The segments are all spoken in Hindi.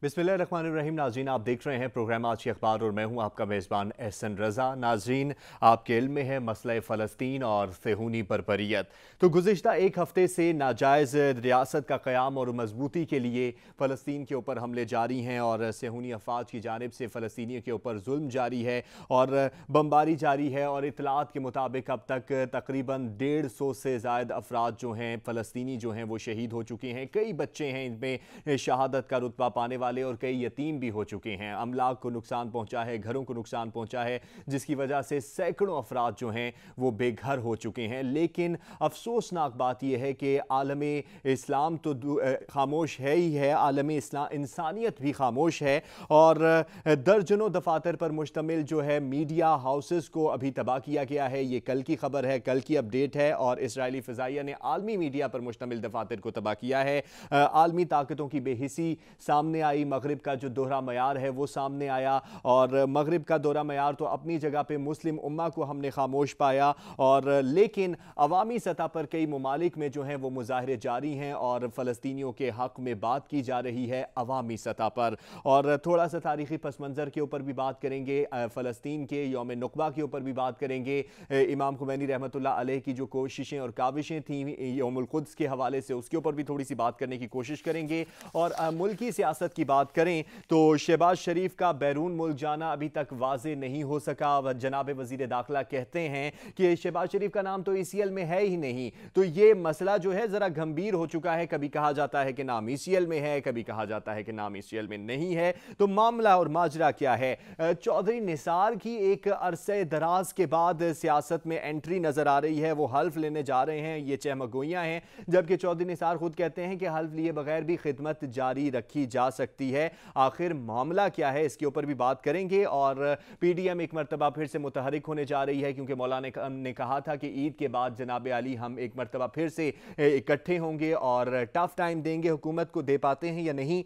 बिस्मिल्लाहिर्रहमानिर्रहीम। नाज़रीन, आप देख रहे हैं प्रोग्राम आज के अखबार और मैं हूं आपका मेज़बान एहसन रज़ा। नाज़रीन, आपके इल्म में है मसला फ़लस्तीन और सेहूनी बरबरियत। तो गुज़िश्ता एक हफ़्ते से नाजायज़ रियासत का क़याम और मजबूती के लिए फ़लस्तीन के ऊपर हमले जारी हैं और सेहूनी अफवाज की जानिब से फ़लस्तीनियों के ऊपर जुल्म जारी है और बमबारी जारी है। और इतलात के मुताबिक अब तक तकरीबन 150 से ज़ायद अफराद जो हैं फ़लस्तीनी जो हैं वो शहीद हो चुके हैं। कई बच्चे हैं इनमें शहादत का रुतबा पाने वाले और कई यतीम भी हो चुके हैं। अमलाक को नुकसान पहुंचा है, घरों को नुकसान पहुंचा है, जिसकी वजह से सैकड़ों अफराद जो हैं वो बेघर हो चुके हैं। लेकिन अफसोसनाक बात यह है कि आलम इस्लाम तो खामोश है ही है, आलम इंसानियत भी खामोश है और दर्जनों दफातर पर मुश्तमिल जो है मीडिया हाउसेस को अभी तबाह किया गया है। ये कल की खबर है, कल की अपडेट है। और इसराइली फ़िज़ाइया ने आलमी मीडिया पर मुश्तमिल दफातर को तबाह किया है। आलमी ताकतों की बेहिसी सामने आई, मगरिब का जो दोहरा मयार है वो सामने आया और मगरिब का दोहरा मयार तो अपनी जगह पे मुस्लिम उम्मा को हमने खामोश पाया। और लेकिन अवामी सतह पर कई ममालिक में जो हैं वो मुजाहरे जारी हैं और फ़लस्तीनियों के हक़ में बात की जा रही है अवामी सतह पर। और थोड़ा सा तारीख़ी पस मंज़र के ऊपर भी बात करेंगे, फ़लस्तीन के यौम नुकबा के ऊपर भी बात करेंगे, इमाम खुमैनी रहमतुल्लाह अलैह की जो कोशिशें और काविशें थीं यौमुल क़ुद्स के हवाले से उसके ऊपर भी थोड़ी सी बात करने की कोशिश करेंगे। और मुल्की सियासत की बात करें तो शहबाज शरीफ का बैरून मुल्क जाना अभी तक वाज़े नहीं हो सका। जनाब वज़ीर दाखिला कहते हैं कि शहबाज शरीफ का नाम तो ECL में है ही नहीं। तो ये मसला जो है ज़रा गंभीर हो चुका है। कभी कहा जाता है कि नाम ECL में है, कभी कहा जाता है कि नाम ECL में नहीं है। तो मामला और माजरा क्या है? चौधरी निसार की एक अरसे दराज के बाद सियासत में एंट्री नजर आ रही है। वो हल्फ लेने जा रहे हैं, ये चहमगोइयां हैं, जबकि चौधरी निसार खुद कहते हैं कि हल्फ लिए बगैर भी खिदमत जारी रखी जा सकती है। आखिर मामला क्या है, इसके ऊपर भी बात करेंगे। और PDM एक मरतबा फिर से मुतहरिक होने जा रही है क्योंकि मौलाना ने कहा था कि ईद के बाद जनाब अली हम एक मरतबा फिर से इकट्ठे होंगे और टफ टाइम देंगे। हुकूमत को दे पाते हैं या नहीं,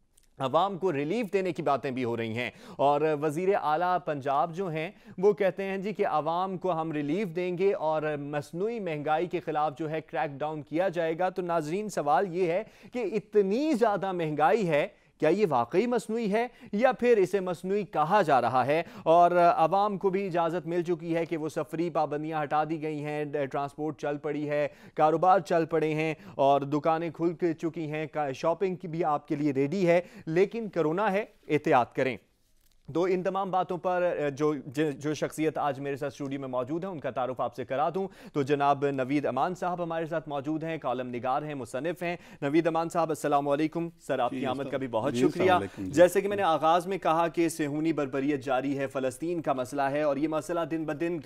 अवाम को रिलीफ देने की बातें भी हो रही हैं। और वज़ीर आला पंजाब जो हैं वो कहते हैं जी कि अवाम को हम रिलीफ देंगे और मसनूई महंगाई के ख़िलाफ़ जो है क्रैक डाउन किया जाएगा। तो नाज़रीन, सवाल ये है कि इतनी ज़्यादा महंगाई है, क्या ये वाकई मसनूई है या फिर इसे मसनूई कहा जा रहा है? और आवाम को भी इजाज़त मिल चुकी है कि वो सफरी पाबंदियां हटा दी गई हैं, ट्रांसपोर्ट चल पड़ी है, कारोबार चल पड़े हैं और दुकानें खुल चुकी हैं, शॉपिंग की भी आपके लिए रेडी है। लेकिन कोरोना है, एहतियात करें। तो इन तमाम बातों पर जो शख्सियत आज मेरे साथ स्टूडियो में मौजूद है उनका तारुफ आपसे करा दूं। तो जनाब नवीद अमान साहब हमारे साथ मौजूद हैं, कॉलम निगार हैं, मुसन्निफ हैं। नवीद अमान साहब, अस्सलाम वालेकुम सर, आपकी आमद का भी बहुत शुक्रिया। जैसे कि मैंने आगाज़ में कहा कि सेहूनी बरबरियत जारी है, फ़लस्तीन का मसला है और ये मसला दिन ब दिन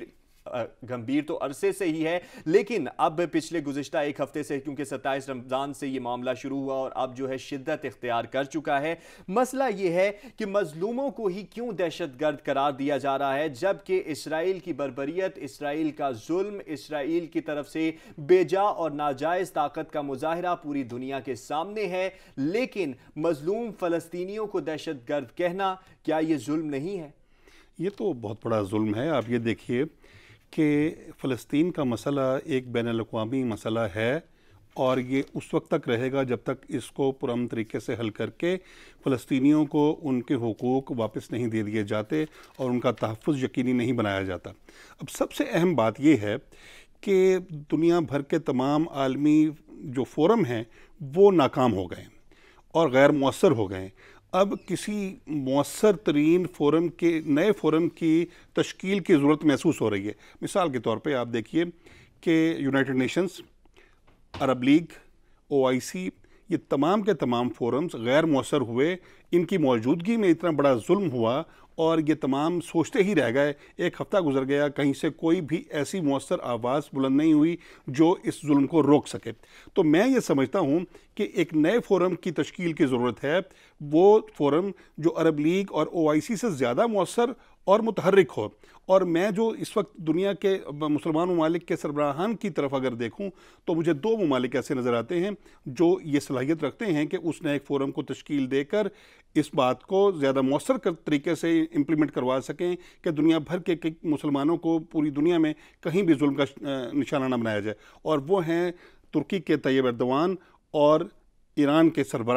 गंभीर तो अरसे से ही है, लेकिन अब पिछले गुज़िश्ता एक हफ्ते से, क्योंकि 27 रमज़ान से ये मामला शुरू हुआ और अब जो है शिद्दत इख्तियार कर चुका है। मसला ये है कि मजलूमों को ही क्यों दहशतगर्द करार दिया जा रहा है, जबकि इसराइल की बरबरियत, इसराइल का जुल्म, इसराइल की तरफ से बेजा और नाजायज़ ताकत का मुजाहरा पूरी दुनिया के सामने है। लेकिन मजलूम फ़लस्तीनियों को दहशतगर्द कहना, क्या ये जुल्म नहीं है? ये तो बहुत बड़ा जुल्म है। आप ये देखिए कि फ़लस्तीन का मसला एक बैनुल-अक़वामी मसला है और ये उस वक्त तक रहेगा जब तक इसको पुरअमन तरीके से हल करके फ़लस्तीनियों को उनके हुकूक वापस नहीं दे दिए जाते और उनका तहफ़्फ़ुज़ यकीनी नहीं बनाया जाता। अब सबसे अहम बात यह है कि दुनिया भर के तमाम आलमी जो फ़ोरम हैं वो नाकाम हो गए और गैर मुअस्सर हो गए। अब किसी मुअस्सर तरीन फ़ोरम के, नए फ़ोरम की तश्कील की ज़रूरत महसूस हो रही है। मिसाल के तौर पे आप देखिए कि United Nations, Arab League, OIC, ये तमाम के तमाम फ़ोरम्स गैर मुअस्सर हुए। इनकी मौजूदगी में इतना बड़ा जुल्म हुआ और ये तमाम सोचते ही रह गए। एक हफ़्ता गुजर गया, कहीं से कोई भी ऐसी मुअस्सर आवाज़ बुलंद नहीं हुई जो इस जुल्म को रोक सके। तो मैं ये समझता हूँ कि एक नए फ़ोरम की तश्कील की ज़रूरत है। वो फ़ोरम जो अरब लीग और OIC से ज़्यादा मुअस्सर और मुतहर्रिक हो। और मैं जो इस वक्त दुनिया के मुसलमान ममालिक के सरबराहान की तरफ अगर देखूं तो मुझे 2 ममालिक ऐसे नज़र आते हैं जो ये सलाहियत रखते हैं कि उस नए फ़ोरम को तश्कील देकर इस बात को ज़्यादा मौसर तरीके से इम्प्लीमेंट करवा सकें कि दुनिया भर के मुसलमानों को पूरी दुनिया में कहीं भी जुल्म का निशाना न बनाया जाए। और वो हैं तुर्की के तैयब एर्दोआन और ईरान के सरबराह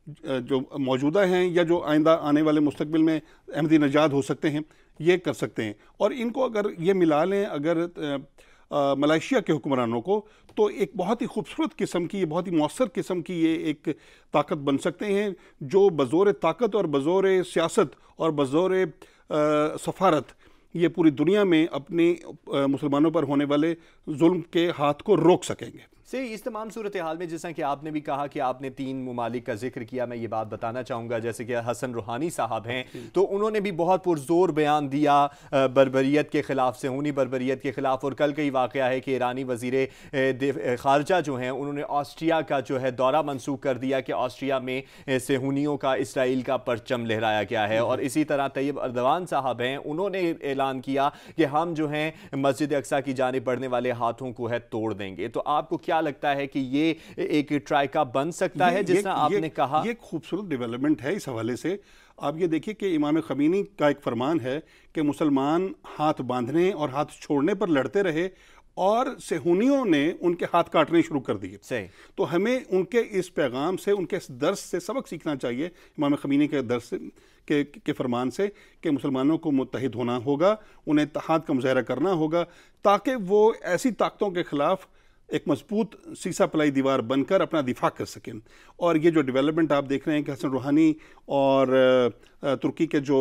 जो मौजूदा हैं या जो आइंदा आने वाले मुस्तकबिल में अहमदी नजाद हो सकते हैं, ये कर सकते हैं। और इनको अगर ये मिला लें अगर मलेशिया के हुक्मरानों को, तो एक बहुत ही खूबसूरत किस्म की, बहुत ही मौसर किस्म की ये एक ताकत बन सकते हैं, जो बज़ोर ताकत और बज़ोर सियासत और बज़ोर सफारत ये पूरी दुनिया में अपने मुसलमानों पर होने वाले जुल्म के हाथ को रोक सकेंगे। से इस तमाम सूरत हाल में, जैसा कि आपने भी कहा कि आपने 3 ममालिक का जिक्र किया, मैं ये बात बताना चाहूँगा, जैसे कि हसन रूहानी साहब हैं, तो उन्होंने भी बहुत पुरजोर बयान दिया बर्बरियत के ख़िलाफ़, सेहूनी बर्बरियत के ख़िलाफ़। और कल का ही वाक़या है कि ईरानी वज़ीर ख़ारजा जो हैं उन्होंने ऑस्ट्रिया का जो है दौरा मनसूख कर दिया कि ऑस्ट्रिया में सेहूनियों का, इसराइल का परचम लहराया गया है। और इसी तरह तैयब अर्दवान साहब हैं, उन्होंने ऐलान किया कि हम जो हैं मस्जिद अक्सा की जानिब बढ़ने वाले हाथों को है तोड़ देंगे। तो आपको क्या लगता है कि ये एक ट्राइका बन सकता है, जिस तरह आपने कहा? ये खूबसूरत डेवलपमेंट है। इस हवाले से आप ये देखिए कि इमाम ख़मीनी का एक फरमान है कि मुसलमान हाथ बांधने और हाथ छोड़ने पर लड़ते रहे और सेहूनियों ने उनके हाथ काटने शुरू कर दिए। तो हमें उनके इस पैगाम से, उनके इस दर्स से सबक सीखना चाहिए, इमाम ख़मीनी के दर्स के फरमान से, कि मुसलमानों को मुत्तहिद होना होगा, उन्हें इत्तेहाद का मुज़ाहरा करना होगा, ताकि वो ऐसी ताकतों के ख़िलाफ़ एक मजबूत सीसा पलाई दीवार बनकर अपना दिफा कर सकें। और ये जो डेवलपमेंट आप देख रहे हैं कि हसन रूहानी और तुर्की के जो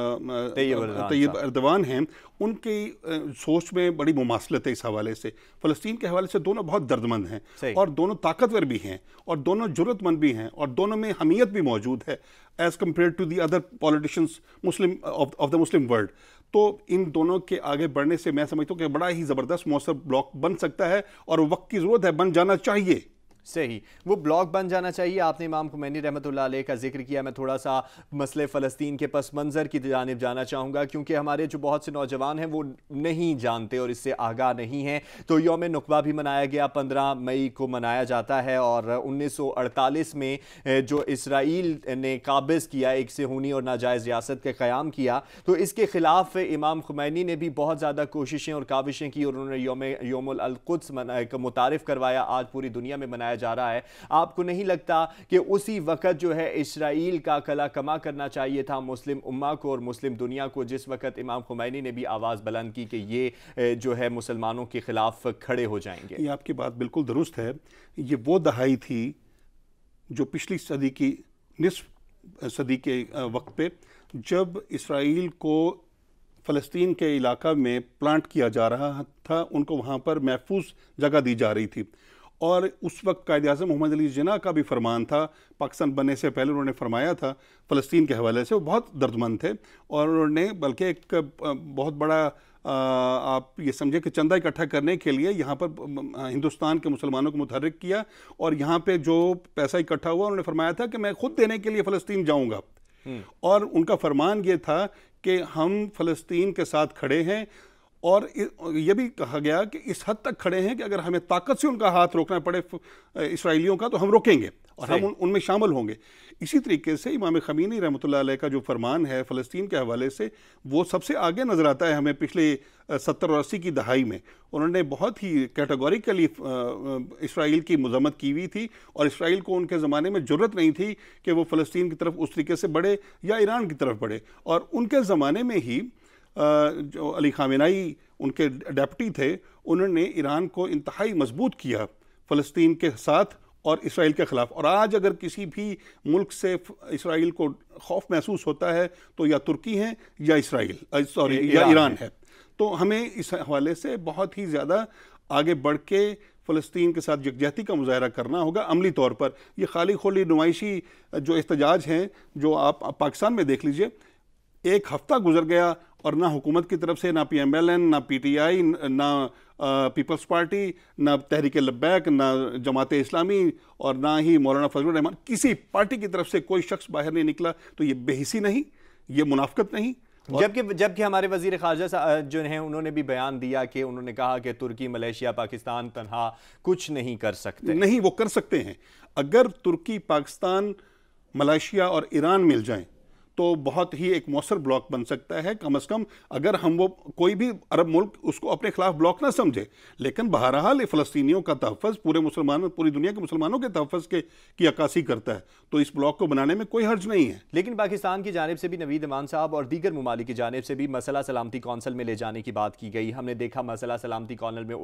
तैयब अर्दवान हैं, उनकी सोच में बड़ी मुमासलत है इस हवाले से। फ़लस्तीन के हवाले से दोनों बहुत दर्दमंद हैं और दोनों ताकतवर भी हैं और दोनों जुर्रतमंद भी हैं और दोनों में हमीयत भी मौजूद है as compared to the other politicians Muslim of the Muslim world. तो इन दोनों के आगे बढ़ने से मैं समझता हूँ कि बड़ा ही ज़बरदस्त मौसर ब्लॉक बन सकता है और वक्त की ज़रूरत है, बन जाना चाहिए। सही, वो ब्लॉक बन जाना चाहिए। आपने इमाम खुमैनी रहमतुल्लाह अलैह का जिक्र किया। मैं थोड़ा सा मसले फ़लस्तीन के पस मंज़र की जानिब जाना चाहूँगा, क्योंकि हमारे जो बहुत से नौजवान हैं वो नहीं जानते और इससे आगाह नहीं हैं। तो यौम नुकबा भी मनाया गया, 15 मई को मनाया जाता है। और 1948 में जो इसराइल ने काबिज़ किया, एक सेहूनी और नाजायज़ रियासत का क़याम किया, तो इसके ख़िलाफ़ इमाम खुमैनी ने भी बहुत ज़्यादा कोशिशें और काविशें की और उन्होंने यौमुल अल-कुद्स को मुतारिफ़ करवाया, आज पूरी दुनिया में मनाया जा रहा है। आपको नहीं लगता कि उसी वक्त जो है इसराइल का कला कमा करना चाहिए था मुस्लिम उम्मा को और मुस्लिम दुनिया को, जिस वक्त इमाम खुमैनी ने भी आवाज़ बुलंद की कि ये जो है मुसलमानों के खिलाफ खड़े हो जाएंगे? ये आपकी बात बिल्कुल दुरुस्त है। ये वो दहाई थी जो पिछली सदी की निस्फ सदी के वक्त पे, जब इसराइल को फ़लस्तीन के इलाका में प्लांट किया जा रहा था, उनको वहाँ पर महफूज जगह दी जा रही थी। और उस वक्त कायद-ए-आज़म मोहम्मद अली जिन्ना का भी फरमान था, पाकिस्तान बनने से पहले उन्होंने फरमाया था फ़लस्तीन के हवाले से, वो बहुत दर्दमंद थे और उन्होंने बल्कि एक बहुत बड़ा आप ये समझे कि चंदा इकट्ठा करने के लिए यहाँ पर हिंदुस्तान के मुसलमानों को मुतहर्रिक किया और यहाँ पे जो पैसा इकट्ठा हुआ उन्होंने फरमाया था कि मैं खुद देने के लिए फ़लस्तीन जाऊँगा। और उनका फरमान ये था कि हम फ़लस्तीन के साथ खड़े हैं और ये भी कहा गया कि इस हद तक खड़े हैं कि अगर हमें ताकत से उनका हाथ रोकना पड़े इसराइलियों का, तो हम रोकेंगे और हम उनमें शामिल होंगे। इसी तरीके से इमाम ख़मीनी रहमतुल्लाह अलैह का जो फरमान है फ़लस्तीन के हवाले से, वो सबसे आगे नज़र आता है हमें पिछले 70 और 80 की दहाई में। उन्होंने बहुत ही कैटेगोरिकली इसराइल की मज़म्मत की हुई थी और इसराइल को उनके ज़माने में ज़रूरत नहीं थी कि वो फ़लस्तीन की तरफ उस तरीके से बढ़े या ईरान की तरफ बढ़े। और उनके ज़माने में ही जो अली खामेनाई उनके डेप्टी थे, उन्होंने ईरान को इंतहाई मजबूत किया फ़लस्तीन के साथ और इसराइल के ख़िलाफ़। और आज अगर किसी भी मुल्क से इसराइल को खौफ महसूस होता है तो या तुर्की है या या ईरान है। तो हमें इस हवाले से बहुत ही ज़्यादा आगे बढ़ के फ़लस्तीन के साथ यकजहती का मुज़ाहरा करना होगा अमली तौर पर। ये खाली खोली नुमाइशी जो एहतजाज हैं, जो आप पाकिस्तान में देख लीजिए, एक हफ्ता गुजर गया और ना हुकूमत की तरफ से, ना PMLN, ना PTI, ना पीपल्स पार्टी, ना तहरीक लब्बैक, ना जमात इस्लामी और ना ही मौलाना फजलुर रहमान, किसी पार्टी की तरफ से कोई शख्स बाहर नहीं निकला। तो ये बेहिसी नहीं, ये मुनाफकत नहीं। जबकि हमारे वज़ीर ख़ारजा जो हैं उन्होंने भी बयान दिया कि उन्होंने कहा कि तुर्की, मलेशिया, पाकिस्तान तन्हा कुछ नहीं कर सकते। नहीं, वो कर सकते हैं। अगर तुर्की, पाकिस्तान, मलेशिया और ईरान मिल जाएं तो बहुत ही एक मौसर ब्लॉक बन सकता है। कम से कम अगर हम वो कोई भी अरब मुल्क उसको अपने खिलाफ ब्लॉक ना समझे, लेकिन बहरहाल ये फ़लस्तीनियों का तहफ़्फ़ुज़ पूरी दुनिया के मुसलमानों के तहफ़्फ़ुज़ की अक्कासी करता है, तो इस ब्लॉक को बनाने में कोई हर्ज नहीं है। लेकिन पाकिस्तान की जानिब से भी नवीद इमान साहब और दीगर ममालिक की जानिब से भी मसला सलामती कौंसिल में ले जाने की बात की गई। हमने देखा मसला सलामती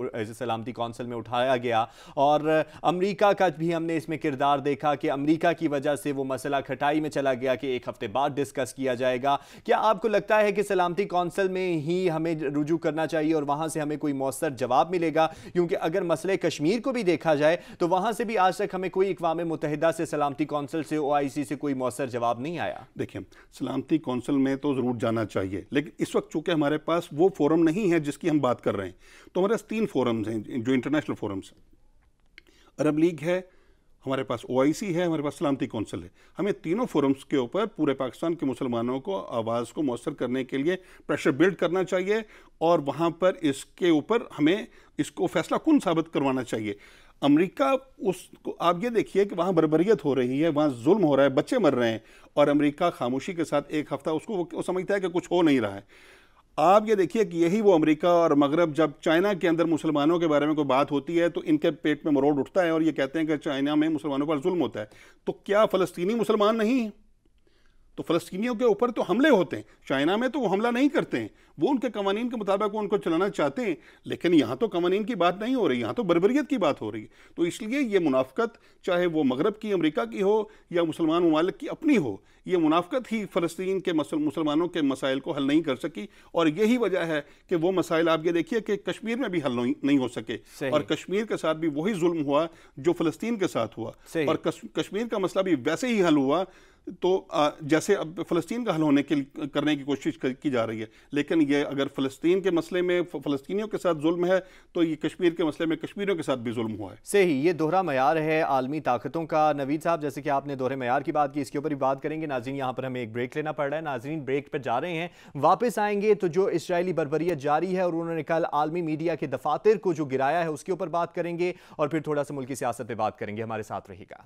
कौंसिल में उठाया गया और अमरीका का भी हमने इसमें किरदार देखा कि अमरीका की वजह से वो मसला खटाई में चला गया कि एक हफ्ते बाद डिस्कस किया जाएगा। क्या आपको लगता है कि सलामती कौंसिल में ही हमें रुजू करना चाहिए और वहां से हमें कोई मौसर जवाब मिलेगा? क्योंकि अगर मसले कश्मीर को भी देखा जाए तो वहां से भी आज तक हमें कोई इक़वाम मुत्तहिदा से, सलामती कौंसिल से, OIC से कोई मौसर जवाब नहीं आया। देखिए, सलामती कौंसिल में तो ज़रूर जाना चाहिए, लेकिन इस वक्त चूंकि हमारे पास वो फोरम नहीं है जिसकी हम बात कर रहे हैं, तो हमारे पास 3 फोरम्स हैं जो इंटरनेशनल फोरम्स। अरब लीग है, हमारे पास OIC है, हमारे पास सलामती कौंसिल है। हमें तीनों फोरम्स के ऊपर पूरे पाकिस्तान के मुसलमानों को आवाज़ को मौसर करने के लिए प्रेशर बिल्ड करना चाहिए और वहाँ पर इसके ऊपर हमें इसको फैसला कुन साबित करवाना चाहिए। अमेरिका उसको, आप ये देखिए कि वहाँ बर्बरियत हो रही है, वहाँ जुल्म हो रहा है, बच्चे मर रहे हैं, और अमेरिका खामोशी के साथ एक हफ्ता उसको वो समझता है कि कुछ हो नहीं रहा है। आप ये देखिए कि यही वो अमेरिका और मगरब, जब चाइना के अंदर मुसलमानों के बारे में कोई बात होती है तो इनके पेट में मरोड़ उठता है और ये कहते हैं कि चाइना में मुसलमानों पर जुल्म होता है। तो क्या फ़लस्तीनी मुसलमान नहीं है? तो फ़लस्तीनियों के ऊपर तो हमले होते हैं। चाइना में तो वो हमला नहीं करते हैं, वो उनके कवानीन के मुताबिक वो उनको चलाना चाहते हैं, लेकिन यहाँ तो कवानीन की बात नहीं हो रही, यहाँ तो बर्बरियत की बात हो रही है। तो इसलिए ये मुनाफ़कत, चाहे वो मगरब की, अमेरिका की हो या मुसलमान ममालिक की अपनी हो, ये मुनाफ़कत ही फ़लस्तीन के मुसलमानों के मसाइल को हल नहीं कर सकी। और यही वजह है कि वो मसाइल आप ये देखिए कि कश्मीर में भी हल नहीं हो सके, और कश्मीर के साथ भी वही जुल्म हुआ जो फ़लस्तीन के साथ हुआ, और कश्मीर का मसला भी वैसे ही हल हुआ तो जैसे अब फ़लस्तीन का हल होने करने की कोशिश की जा रही है। लेकिन ये अगर फ़लस्तीन के मसले में फ़लस्तीनियों के साथ जुल्म है तो ये कश्मीर के मसले में कश्मीरियों के साथ भी जुल्म हुआ है। सही, ये दोहरा मयार है आलमी ताकतों का। नवीद साहब, जैसे कि आपने दोहरे मयार की बात की, इसके ऊपर भी बात करेंगे। नाज़रीन, यहाँ पर हमें एक ब्रेक लेना पड़ रहा है। नाज़रीन, ब्रेक पर जा रहे हैं, वापस आएंगे तो जो इसराइली बर्बरियत जारी है और उन्होंने कल आलमी मीडिया के दफातर को जो गिराया है उसके ऊपर बात करेंगे और फिर थोड़ा सा मुल्क की सियासत पर बात करेंगे। हमारे साथ रहिएगा।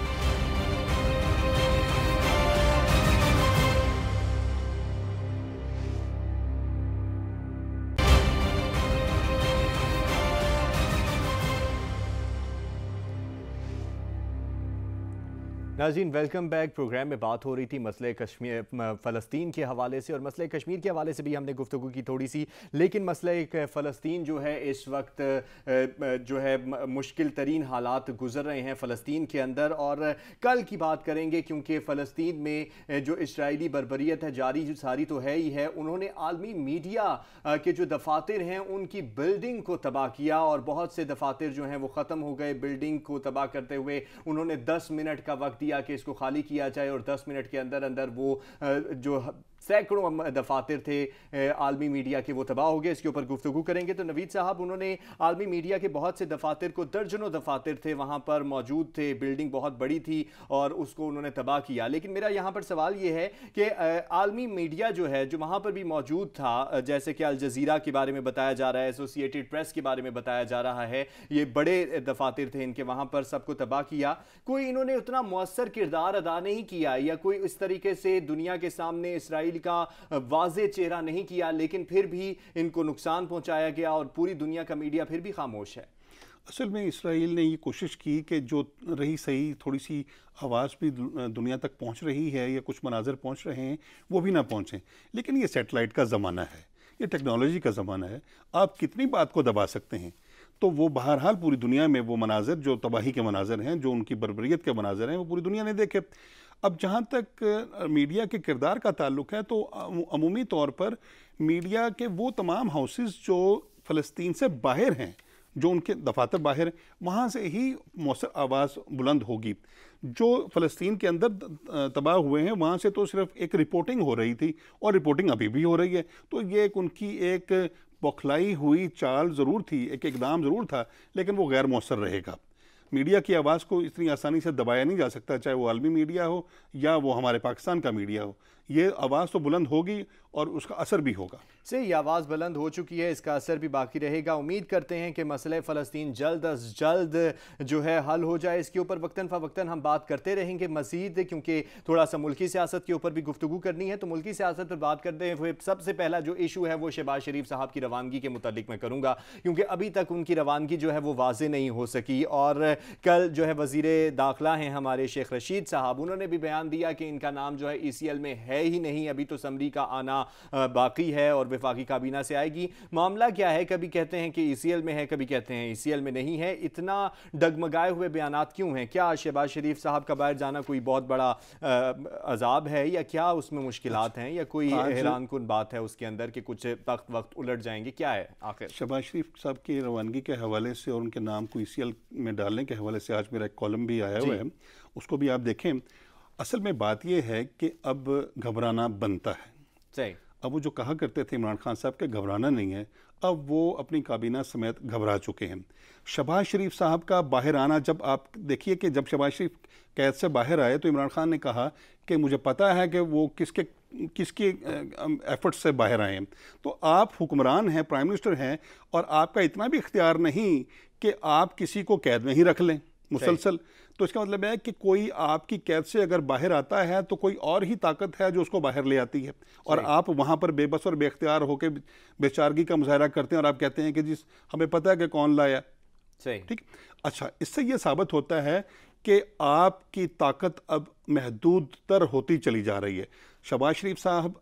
नाज़रीन, वेलकम बैक। प्रोग्राम में बात हो रही थी मसले कश्मीर, फ़लस्तीन के हवाले से, और मसले कश्मीर के हवाले से भी हमने गुफ्तगू की थोड़ी सी। लेकिन मसले फ़लस्तीन जो है इस वक्त जो है मुश्किल तरीन हालात गुजर रहे हैं फ़लस्तीन के अंदर, और कल की बात करेंगे क्योंकि फ़लस्तीन में जो इसराइली बर्बरियत है जारी जो सारी तो है ही है। उन्होंने आलमी मीडिया के जो दफातर हैं उनकी बिल्डिंग को तबाह किया, और बहुत से दफातर जो हैं वो ख़त्म हो गए। बिल्डिंग को तबाह करते हुए उन्होंने 10 मिनट का वक्त दिया कि इसको खाली किया जाए, और 10 मिनट के अंदर अंदर वो जो सैकड़ों दफातर थे आलमी मीडिया के वो तबाह हो गए। इसके ऊपर गुफ्तगू करेंगे। तो नवीद साहब, उन्होंने आलमी मीडिया के बहुत से दफातर को, दर्जनों दफातर थे वहाँ पर मौजूद थे, बिल्डिंग बहुत बड़ी थी और उसको उन्होंने तबाह किया। लेकिन मेरा यहाँ पर सवाल ये है कि आलमी मीडिया जो है जो वहाँ पर भी मौजूद था, जैसे कि अल जज़ीरा के बारे में बताया जा रहा है, एसोसिएटेड प्रेस के बारे में बताया जा रहा है, ये बड़े दफातर थे इनके, वहाँ पर सबको तबाह किया। कोई इन्होंने उतना मौसर किरदार अदा नहीं किया, या कोई इस तरीके से दुनिया के सामने इसराइल का वाज़े चेहरा नहीं किया, लेकिन फिर भी इनको नुकसान पहुंचाया गया और पूरी दुनिया का मीडिया फिर भी खामोश है। असल में इसराइल ने ये कोशिश की कि जो रही सही थोड़ी सी आवाज़ भी दुनिया तक पहुंच रही है या कुछ मनाजर पहुंच रहे हैं वो भी ना पहुंचें। लेकिन ये सैटेलाइट का ज़माना है, ये टेक्नोलॉजी का ज़माना है, आप कितनी बात को दबा सकते हैं। तो वो बहरहाल पूरी दुनिया में वो मनाजर जो तबाही के मनाजर हैं, जो उनकी बर्बरियत के मनाजर हैं, वो पूरी दुनिया ने देखे। अब जहाँ तक मीडिया के किरदार का ताल्लुक़ है तो अमूमी तौर पर मीडिया के वो तमाम हाउसेस जो फ़लस्तीन से बाहर हैं, जो उनके दफातर बाहर, वहाँ से ही मौसर आवाज़ बुलंद होगी। जो फ़लस्तीन के अंदर तबाह हुए हैं वहाँ से तो सिर्फ एक रिपोर्टिंग हो रही थी, और रिपोर्टिंग अभी भी हो रही है। तो ये एक उनकी एक बौखलाई हुई चाल ज़रूर थी, एक इकदाम ज़रूर था, लेकिन वो गैर मौसर रहेगा। मीडिया की आवाज़ को इतनी आसानी से दबाया नहीं जा सकता, चाहे वो आलमी मीडिया हो या वो हमारे पाकिस्तान का मीडिया हो। ये आवाज़ तो बुलंद होगी और उसका असर भी होगा। सही, आवाज़ बुलंद हो चुकी है, इसका असर भी बाकी रहेगा। उम्मीद करते हैं कि मसले फ़लस्तीन जल्द अज जल्द जो है हल हो जाए। इसके ऊपर वक्तन फ़वक्तन हम बात करते रहेंगे मज़ीद, क्योंकि थोड़ा सा मुल्की सियासत के ऊपर भी गुफ्तगू करनी है। तो मुल्की सियासत पर बात करते हुए सबसे पहला जो इशू है वो शहबाज शरीफ साहब की रवानगी के मुतालिक मैं करूँगा, क्योंकि अभी तक उनकी रवानगी जो है वो वाज़े नहीं हो सकी। और कल जो है वज़ीर दाखिला हैं हमारे शेख रशीद साहब, उन्होंने भी बयान दिया कि इनका नाम जो है ECL में है ही नहीं, अभी तो समरी का आना बाकी है और वफाकी काबीना से आएगी। मामला क्या है, कभी कहते हैं कि ECL में है, कभी कहते हैं ECL में नहीं है। इतना डगमगाए हुए बयानात क्यों हैं? क्या शहबाज शरीफ साहब का बाहर जाना कोई बहुत बड़ा अजाब है, या क्या उसमें मुश्किलात हैं, या कोई हैरान कुन बात है उसके अंदर कि कुछ वक्त उलट जाएंगे? क्या है आखिर? शहबाज शरीफ साहब की रवानगी के हवाले से और उनके नाम को ECL में डालने के हवाले से आज मेरा एक कॉलम भी आया हुआ है, उसको भी आप देखें। असल में बात यह है कि अब घबराना बनता है। सही। अब वो जो कहा करते थे इमरान खान साहब के घबराना नहीं है, अब वो अपनी काबीना समेत घबरा चुके हैं। शहबाज शरीफ साहब का बाहर आना, जब आप देखिए कि जब शहबाज शरीफ कैद से बाहर आए तो इमरान खान ने कहा कि मुझे पता है कि वो किसके एफर्ट से बाहर आए हैं। तो आप हुक्मरान हैं, प्राइम मिनिस्टर हैं, और आपका इतना भी इख्तियार नहीं कि आप किसी को कैद में ही रख लें मुसलसल। तो इसका मतलब है कि कोई आपकी कैद से अगर बाहर आता है तो कोई और ही ताकत है जो उसको बाहर ले आती है, और आप वहाँ पर बेबस और बेख्तियार होकर बेचारगी का मुजाहरा करते हैं और आप कहते हैं कि जी हमें पता है कि कौन लाया। ठीक। अच्छा, इससे ये साबित होता है कि आपकी ताकत अब महदूद तर होती चली जा रही है। शहबाज शरीफ साहब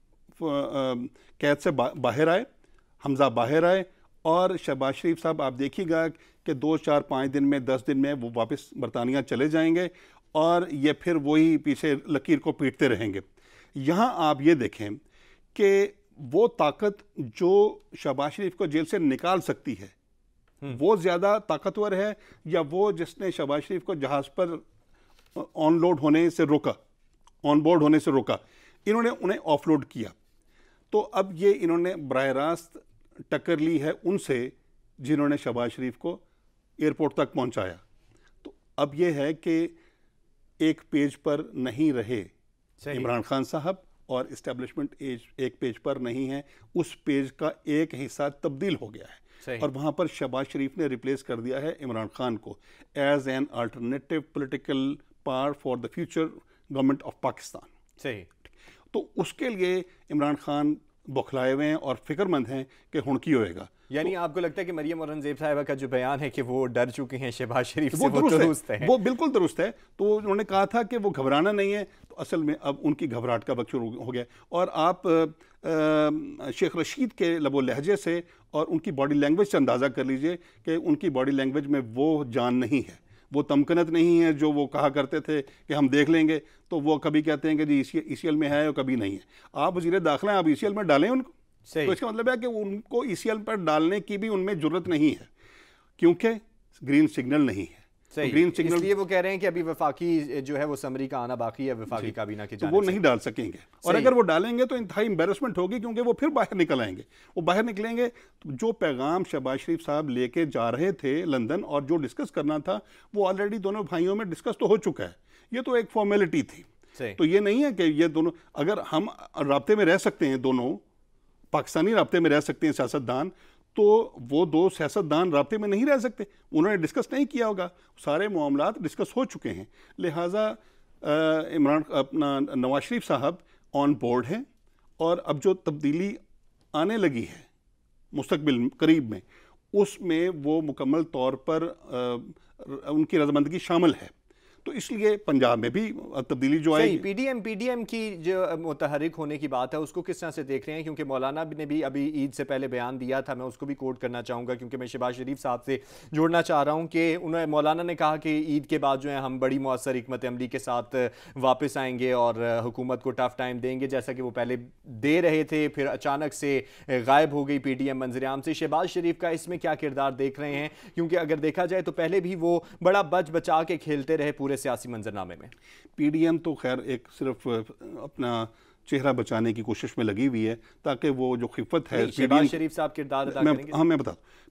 कैद से बाहर आए, हमजा बाहर आए, और शहबाज शरीफ साहब आप देखिएगा कि 2, 4, 5 दिन में, 10 दिन में वो वापस बरतानिया चले जाएंगे और ये फिर वही पीछे लकीर को पीटते रहेंगे। यहाँ आप ये देखें कि वो ताकत जो शहबाज शरीफ को जेल से निकाल सकती है वो ज़्यादा ताकतवर है, या वो जिसने शहबाज शरीफ को जहाज़ पर ऑनलोड होने से रोका, ऑन बोर्ड होने से रोका, इन्होंने उन्हें ऑफलोड किया। तो अब ये इन्होंने बराह रास्त टक्कर ली है उनसे जिन्होंने शहबाज शरीफ को एयरपोर्ट तक पहुंचाया। तो अब ये है कि एक पेज पर नहीं रहे इमरान खान साहब, और इस्टेब्लिशमेंट एक पेज पर नहीं है, उस पेज का एक हिस्सा तब्दील हो गया है, और वहाँ पर शहबाज शरीफ ने रिप्लेस कर दिया है इमरान खान को as an alternative political power for the future government of Pakistan. सही। तो उसके लिए इमरान खान बौखलाए हुए हैं और फिक्रमंद हैं कि हुण की होएगा। यानी तो आपको लगता है कि मरियम औरंगजेब साहिबा का जो बयान है कि वो डर चुके हैं शहबाज शरीफ से, वो दुरुस्त है, वो बिल्कुल दुरुस्त है। तो उन्होंने कहा था कि वो घबराना नहीं है, तो असल में अब उनकी घबराहट का वक्त शुरू हो गया। और आप शेख रशीद के लबो लहजे से और उनकी बॉडी लैंग्वेज से अंदाज़ा कर लीजिए कि उनकी बॉडी लैंग्वेज में वो जान नहीं है, वो तमकनत नहीं है जो वो कहा करते थे कि हम देख लेंगे। तो वो कभी कहते हैं कि जी ECL में है और कभी नहीं है। आप वज़ीर दाखिला हैं, आप ECL में डालें उनको। तो इसका मतलब है कि उनको ECL पर डालने की भी उनमें जरूरत नहीं है, क्योंकि ग्रीन सिग्नल नहीं है। सही। तो ग्रीन सिग्नल, इसलिए वो कह रहे हैं कि अभी वफाकी जो है वो समरी का आना बाकी है, वफाकी काबीना की तो वो नहीं डाल सकेंगे, और अगर वो डालेंगे तो इंतहाई एम्बेरसमेंट होगी, क्योंकि वो फिर बाहर निकल आएंगे। वो बाहर निकलेंगे तो जो पैगाम शहबाज शरीफ साहब लेके जा रहे थे लंदन और जो डिस्कस करना था वो ऑलरेडी दोनों भाइयों में डिस्कस तो हो चुका है, ये तो एक फॉर्मेलिटी थी। तो ये नहीं है कि ये दोनों, अगर हम राब्ते में रह सकते हैं, दोनों पाकिस्तानी राब्ते में रह सकते हैं सियासतदान, तो वो दो सियासतदान राब्ते में नहीं रह सकते। उन्होंने डिस्कस नहीं किया होगा, सारे मामलात डिस्कस हो चुके हैं। लिहाजा नवाज शरीफ साहब ऑन बोर्ड हैं, और अब जो तब्दीली आने लगी है मुस्तकबिल करीब में, उसमें वो मुकम्मल तौर पर उनकी रजामंदगी शामिल है। तो इसलिए पंजाब में भी तब्दीली जो आई, पीडीएम की जो मुतहरिक होने की बात है उसको किस तरह से देख रहे हैं? क्योंकि मौलाना ने भी अभी ईद से पहले बयान दिया था, मैं उसको भी कोट करना चाहूँगा क्योंकि मैं शहबाज शरीफ साहब से जोड़ना चाह रहा हूँ कि उन्होंने, मौलाना ने कहा कि ईद के बाद जो है हम बड़ी मौसर हिकमत अमली के साथ वापस आएंगे और हुकूमत को टफ टाइम देंगे, जैसा कि वो पहले दे रहे थे, फिर अचानक से गायब हो गई पीडीएम मंजर-ए-आम से। शहबाज शरीफ का इसमें क्या किरदार देख रहे हैं? क्योंकि अगर देखा जाए तो पहले भी वो बड़ा बच बचा के खेलते रहे पूरे सियासी मंजरनामे में। पीडीएम तो खैर एक सिर्फ अपना चेहरा बचाने की कोशिश में लगी हुई है ताकि वो जो खिफत है, शहबाज शरीफ साहब किरदार अदा करेंगे। हाँ, मैं बता,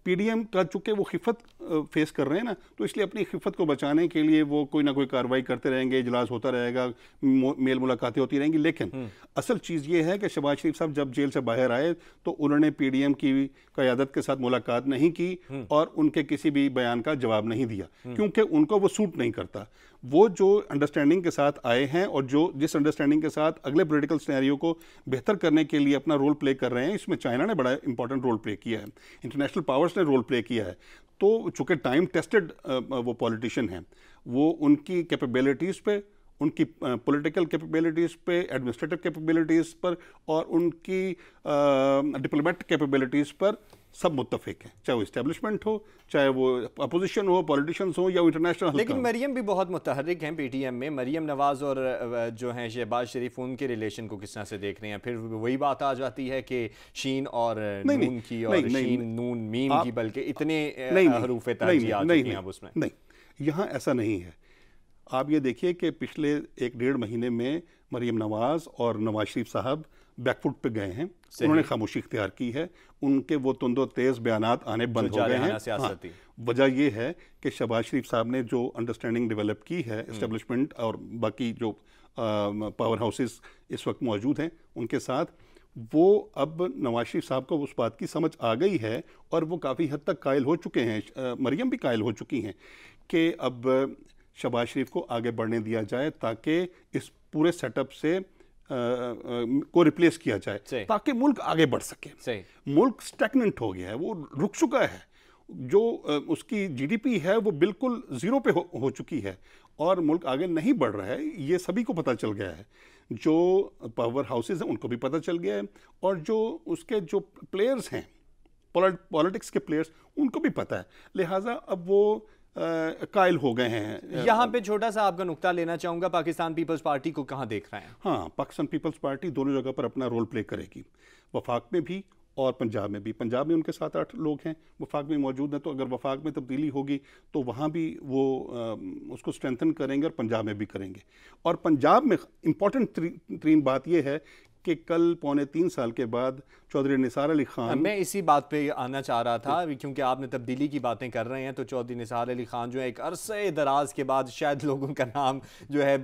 पीडीएम का चूंकि वो खिफत फेस कर रहे हैं ना, तो इसलिए अपनी खिफत को बचाने के लिए वो कोई ना कोई कार्रवाई करते रहेंगे, इजलास होता रहेगा, मेल मुलाकातें होती रहेंगी। लेकिन असल चीज़ ये है कि शहबाज शरीफ साहब जब जेल से बाहर आए तो उन्होंने पीडीएम की क़यादत के साथ मुलाकात नहीं की और उनके किसी भी बयान का जवाब नहीं दिया, क्योंकि उनको वो सूट नहीं करता। वो जो अंडरस्टैंडिंग के साथ आए हैं और जो जिस अंडरस्टैंडिंग के साथ अगले पॉलिटिकल सिनेरियो को बेहतर करने के लिए अपना रोल प्ले कर रहे हैं, इसमें चाइना ने बड़ा इंपॉर्टेंट रोल प्ले किया है, इंटरनेशनल पावर्स ने रोल प्ले किया है। तो चूंकि टाइम टेस्टेड वो पॉलिटिशियन हैं, वो उनकी कैपेबिलिटीज़ पे, उनकी पॉलिटिकल कैपेबिलिटीज़ पे, एडमिनिस्ट्रेटिव कैपेबिलिटीज़ पर और उनकी डिप्लोमेटिक कैपेबिलिटीज़ पर सब मुत्तफिक हैं, चाहे वो इस्टेब्लिशमेंट हो, चाहे वो अपोजिशन हो, पॉलिटिशियंस हो या इंटरनेशनल। लेकिन मरियम भी बहुत मुतहर्रिक हैं पीटीएम में। मरियम नवाज और जो हैं शहबाज शरीफ, उनके रिलेशन को किस तरह से देख रहे हैं? फिर वही बात आ जाती है कि शीन और नून की और शीन नून मीम की, बल्कि इतने हरूफ तरजीह आ चुकी हैं अब उसमें। नहीं, यहाँ ऐसा नहीं है। आप ये देखिए कि पिछले 1-1.5 महीने में मरियम नवाज और नवाज शरीफ साहब बैकफुट पे गए हैं, उन्होंने खामोशी इख्तियार की है, उनके वो तुंदो तेज़ बयानात आने बंद हो गए हैं। हाँ, वजह ये है कि शहबाज शरीफ साहब ने जो अंडरस्टैंडिंग डेवलप की है इस्टेब्लिशमेंट और बाकी जो पावर हाउसेस इस वक्त मौजूद हैं उनके साथ, वो अब नवाज शरीफ साहब को उस बात की समझ आ गई है और वो काफ़ी हद तक कायल हो चुके हैं, मरियम भी कायल हो चुकी हैं कि अब शहबाज शरीफ को आगे बढ़ने दिया जाए ताकि इस पूरे सेटअप से को रिप्लेस किया जाए, ताकि मुल्क आगे बढ़ सके। मुल्क स्टैग्नेंट हो गया है, वो रुक चुका है, जो उसकी जीडीपी है वो बिल्कुल ज़ीरो पे हो चुकी है और मुल्क आगे नहीं बढ़ रहा है, ये सभी को पता चल गया है। जो पावर हाउसेस हैं उनको भी पता चल गया है और जो उसके जो प्लेयर्स हैं, पॉलिटिक्स के प्लेयर्स, उनको भी पता है, लिहाजा अब वो कायल हो गए हैं। यहाँ पे छोटा सा आपका नुक्ता लेना चाहूँगा, पाकिस्तान पीपल्स पार्टी को कहाँ देख रहे हैं? हाँ, पाकिस्तान पीपल्स पार्टी दोनों जगह पर अपना रोल प्ले करेगी, वफाक में भी और पंजाब में भी। पंजाब में उनके 7-8 लोग हैं, वफाक में मौजूद हैं, तो अगर वफाक में तब्दीली होगी तो वहाँ भी वो उसको स्ट्रेंथन करेंगे और पंजाब में भी करेंगे। और पंजाब में इम्पॉर्टेंट तरीन बात यह है कि कल 2.25 साल के बाद चौधरी निसार अली खान, मैं इसी बात पे आना चाह रहा था, क्योंकि आपने तब्दीली की बातें कर रहे हैं, तो चौधरी निसार अली खान जो है एक अरसे दराज के बाद शायद लोगों का नाम जो है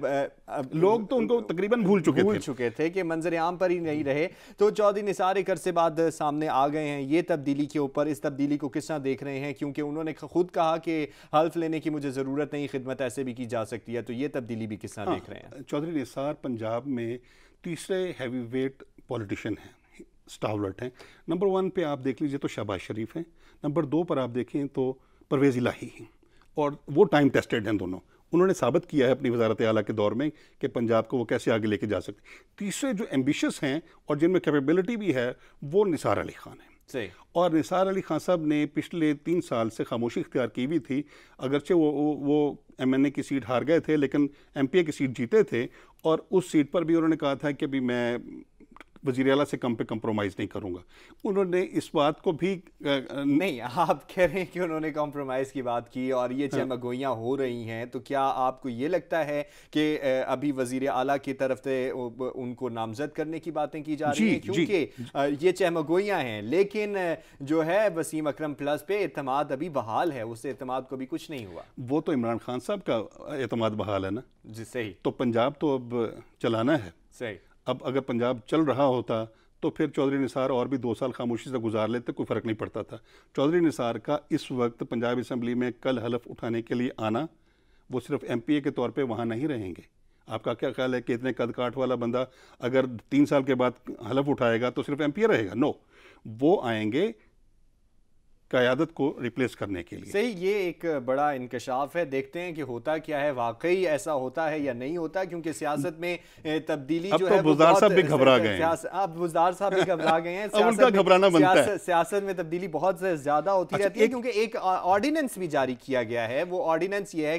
लोग तो उनको तकरीबन भूल चुके थे कि मंजर आम पर ही नहीं रहे, तो चौधरी निसार एक अरसे बाद सामने आ गए हैं ये तब्दीली के ऊपर। इस तब्दीली को किस तरह देख रहे हैं? क्योंकि उन्होंने खुद कहा कि हल्फ लेने की मुझे ज़रूरत नहीं, खिदमत ऐसे भी की जा सकती है, तो ये तब्दीली भी किस तरह देख रहे हैं? चौधरी निसार पंजाब में तीसरे हैवी वेट पॉलिटिशियन हैं, स्टावलट हैं। नंबर 1 पे आप देख लीजिए तो शहबाज शरीफ हैं, नंबर 2 पर आप देखें तो परवेज़ इलाही हैं, और वो टाइम टेस्टेड हैं दोनों। उन्होंने साबित किया है अपनी वजारत आला के दौर में कि पंजाब को वो कैसे आगे लेके जा सकते। तीसरे जो एम्बिशियस हैं और जिनमें कैपेबिलिटी भी है वो निसार अली खान हैं। और निसार अली खान साहब ने पिछले 3 साल से खामोशी इख्तियार की हुई थी, अगरचे वो MNA की सीट हार गए थे लेकिन MPA की सीट जीते थे, और उस सीट पर भी उन्होंने कहा था कि भी मैं वज़ीर आला से कम पे कंप्रोमाइज़ नहीं करूंगा। उन्होंने इस बात को भी नहीं, आप कह रहे हैं कि उन्होंने कंप्रोमाइज़ की बात की और ये चमगोइयाँ हो रही हैं, तो क्या आपको ये लगता है कि अभी वज़ीर आला की तरफ से उनको नामज़द करने की बातें की जा रही हैं? क्योंकि ये चमगोइयाँ हैं, लेकिन जो है वसीम अकरम प्लस पे एतमाद अभी बहाल है, उससे एतमाद को भी कुछ नहीं हुआ। वो तो इमरान खान साहब का एतमाद बहाल है ना जी, सही। तो पंजाब तो अब चलाना है, सही। अब अगर पंजाब चल रहा होता तो फिर चौधरी निसार और भी 2 साल खामोशी से गुजार लेते, कोई फ़र्क नहीं पड़ता था। चौधरी निसार का इस वक्त पंजाब असम्बली में कल हलफ उठाने के लिए आना, वो सिर्फ MPA के तौर पे वहाँ नहीं रहेंगे। आपका क्या ख्याल है कि इतने कद काठ वाला बंदा अगर 3 साल के बाद हलफ उठाएगा तो सिर्फ MPA रहेगा? नो, वो आएंगे क़यादत को रिप्लेस करने के लिए। सही, ये एक बड़ा इंकशाफ है, देखते हैं कि होता क्या है, वाकई ऐसा होता है या नहीं होता, क्योंकि सियासत में तब्दीली जो है बुज़दार साहब भी घबरा गए हैं। अब बुज़दार साहब भी घबरा गए हैं। उनका घबराना बनता है। सियासत में तब्दीली बहुत ज़्यादा होती रहती है, क्योंकि एक ऑर्डिनेंस भी जारी किया गया है। वो ऑर्डिनेंस ये है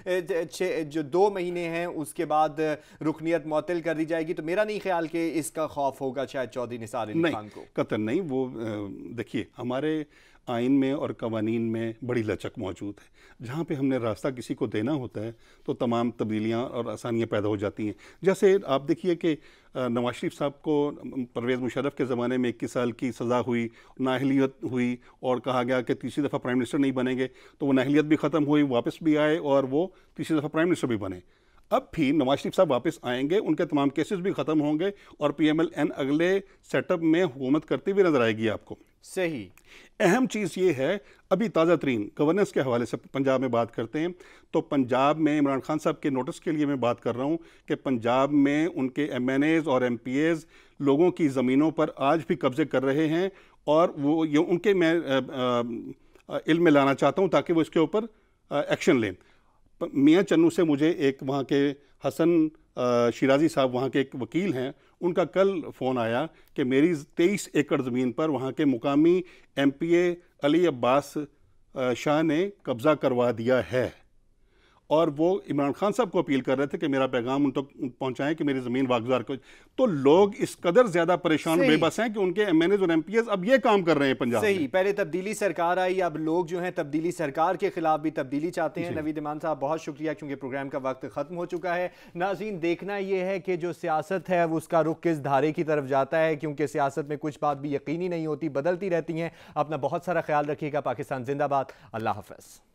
कि जो 2 महीने हैं उसके बाद रुकनियत मुअत्तल कर दी जाएगी, तो मेरा नहीं ख्याल कि इसका खौफ होगा शायद चौधरी निसार अली खान को। कतई नहीं। वो देखिए, हमारे आइन में और कवानीन में बड़ी लचक मौजूद है। जहाँ पे हमने रास्ता किसी को देना होता है तो तमाम तब्दीलियाँ और आसानियाँ पैदा हो जाती हैं। जैसे आप देखिए कि नवाज शरीफ साहब को परवेज़ मुशर्रफ के ज़माने में 21 साल की सज़ा हुई, नाअहलियत हुई और कहा गया कि तीसरी दफ़ा प्राइम मिनिस्टर नहीं बनेंगे, तो वो नाअहलियत भी ख़त्म हुई, वापस भी आए और वो तीसरी दफ़ा प्राइम मिनिस्टर भी बने। अब भी नवाज शरीफ साहब वापस आएंगे, उनके तमाम केसेस भी ख़त्म होंगे और PMLN अगले सेटअप में हुकूमत करती हुई नजर आएगी आपको। सही। अहम चीज़ ये है, अभी ताज़ा तरीन गवर्नेंस के हवाले से पंजाब में बात करते हैं तो पंजाब में इमरान खान साहब के नोटिस के लिए मैं बात कर रहा हूँ कि पंजाब में उनके MNAs और MPAs लोगों की ज़मीनों पर आज भी कब्जे कर रहे हैं और वो ये उनके मैं इल्म में लाना चाहता हूँ ताकि वो इसके ऊपर एक्शन लें। मियाँ चन्नू से मुझे एक वहाँ के हसन शिराजी साहब वहाँ के एक वकील हैं, उनका कल फ़ोन आया कि मेरी 23 एकड़ ज़मीन पर वहाँ के मुकामी MPA अली अब्बास शाह ने कब्ज़ा करवा दिया है और वो इमरान खान साहब को अपील कर रहे थे कि मेरा पैगाम उन तक पहुंचाएं कि मेरी ज़मीन वागुज़ार को। तो लोग इस कदर ज़्यादा परेशान और बेबस हैं कि उनके MNAs और MPAs अब ये काम कर रहे हैं पंजाब सही में। पहले तब्दीली सरकार आई, अब लोग जो हैं तब्दीली सरकार के खिलाफ भी तब्दीली चाहते हैं। नवीद इमान साहब बहुत शुक्रिया, क्योंकि प्रोग्राम का वक्त ख़त्म हो चुका है। नाज़रीन, देखना यह है कि जो सियासत है वो उसका रुख किस धारे की तरफ जाता है, क्योंकि सियासत में कुछ बात भी यकीनी नहीं होती, बदलती रहती हैं। अपना बहुत सारा ख्याल रखिएगा। पाकिस्तान जिंदाबाद। अल्लाह हाफ़िज़।